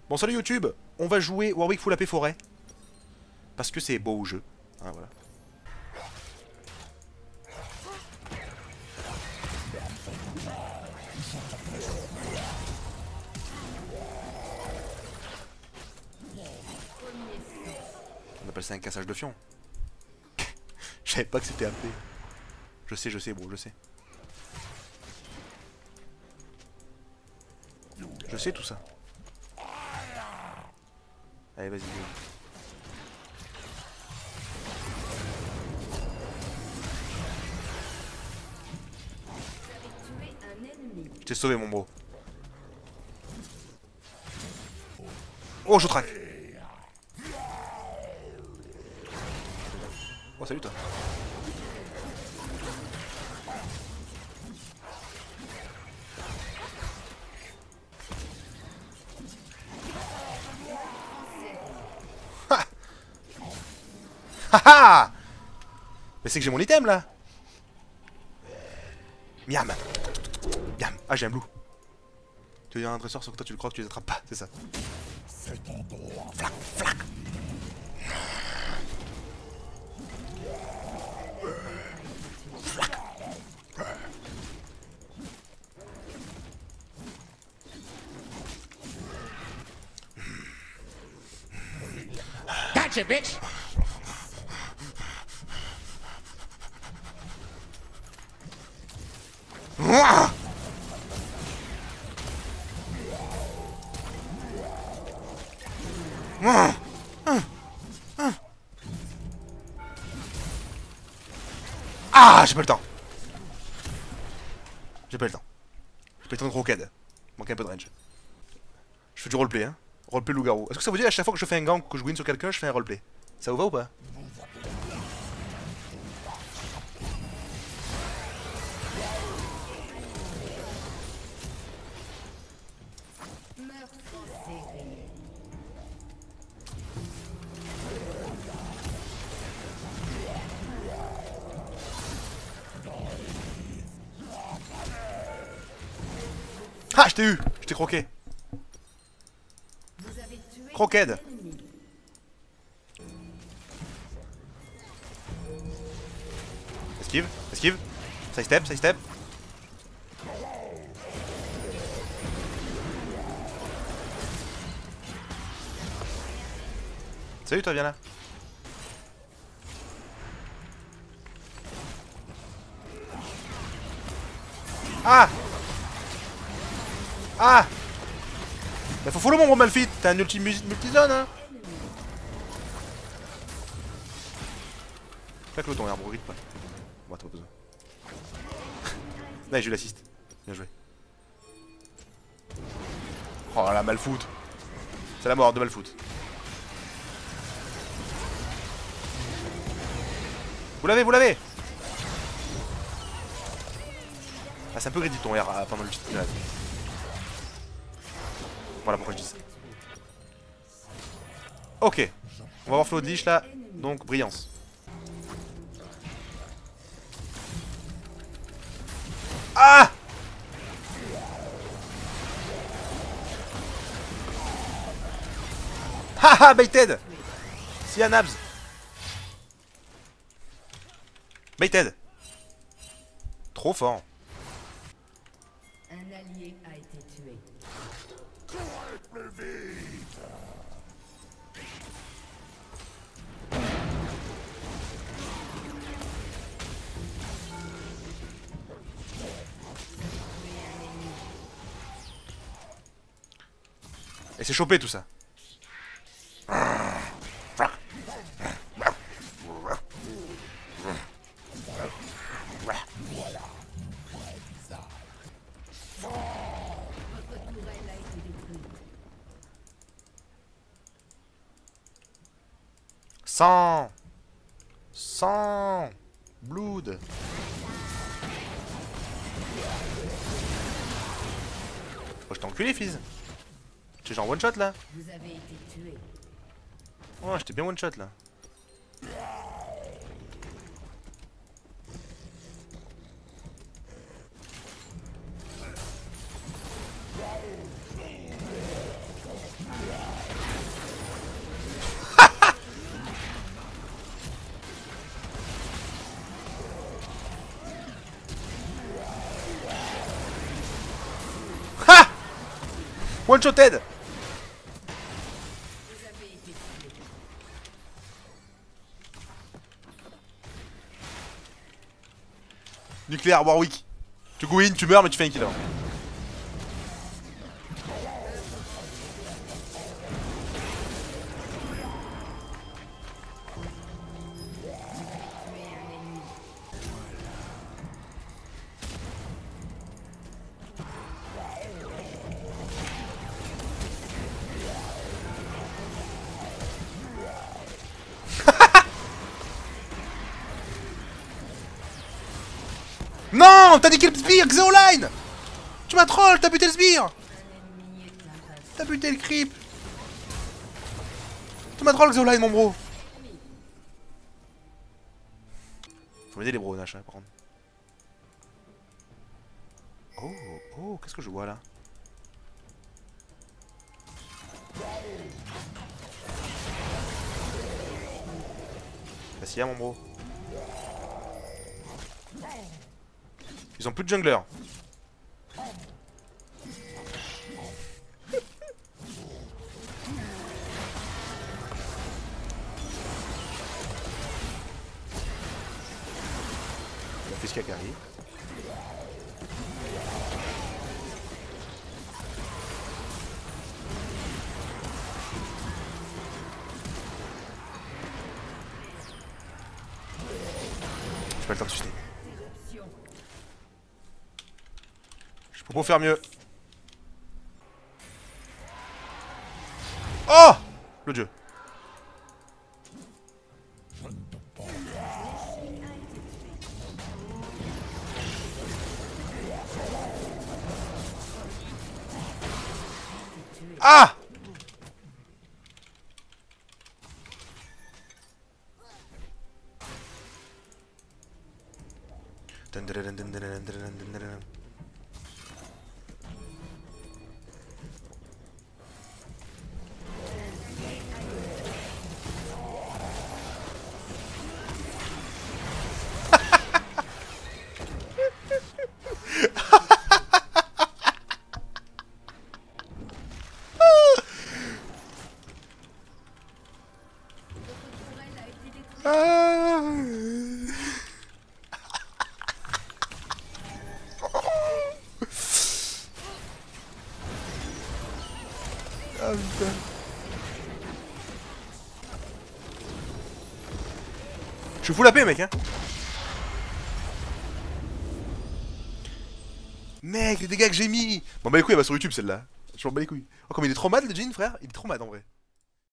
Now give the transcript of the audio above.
Bon, salut YouTube, on va jouer Warwick Full AP Forêt. Parce que c'est beau au jeu. Hein, voilà. On appelle ça un cassage de fion. Je savais pas que c'était AP. Je sais, bon, je sais. Je sais tout ça. Allez, vas-y. Je t'ai sauvé, mon bro. Oh, je traque. Oh, salut toi. Haha. Mais c'est que j'ai mon item là. Miam. Miam. Ah, j'ai un blue. Tu veux dire un dresseur sauf que toi tu le crois que tu les attrapes pas, c'est ça. Flac, flac. Flac. Gotcha, bitch! Ouah. Ah, j'ai pas le temps. J'ai pas le temps. J'ai pas le temps de croquette. Manque un peu de range. Je fais du roleplay, hein. Roleplay loup-garou. Est-ce que ça vous dit à chaque fois que je fais un gank ou que je win sur quelqu'un, je fais un roleplay? Ça vous va ou pas? Ah, je t'ai eu. Je t'ai croqué. Croquette. Esquive, esquive. Side step, side step. Salut toi, viens là. Ah. Ah. Bah faut follow mon gros Malphite, t'as un multi-zone hein. Claque le ton herbe, rite pas. Bon, t'as pas besoin. Là, j'ai eu l'assist. Bien joué. Oh la Malfoot. C'est la mort de Malfoot. Vous l'avez, vous l'avez. Ah, c'est un peu greedy ton R pendant le titre. Voilà pourquoi je dis ça. Ok. On va voir Flow de Lich là. Donc, brillance. Ah! Haha, baited! Si à Nabs. Baited. Trop fort. Un allié a été tué. Et c'est chopé tout ça. Sang. Sang. Blood. Oh, je t'ai enculé, fils. T'es genre one shot là. Vous avez été tué. Oh, j'étais bien one shot là. One-shoted. Nucléaire Warwick. Tu go in, tu meurs mais tu fais un kill. Non, t'as niqué le sbire, Xeoline. Tu m'as troll, t'as buté le sbire. T'as buté le creep. Tu m'as troll, Xeoline, mon bro. Faut m'aider les bros, Nash, hein, par contre. Oh, qu'est-ce que je vois là? Vas-y, mon bro. Ils ont plus de jungler. On fait ce qu'il y a carré. J'ai pas le temps de sustain. Je peux pas faire mieux. Oh, le dieu. Ah! Ah putain. Je fous la paix, mec, hein. Mec, les dégâts que j'ai mis. Bon bah les couilles, elle va sur YouTube celle-là. Je m'en bats les couilles. Oh, comme il est trop mad le Jin, frère. Il est trop mad en vrai.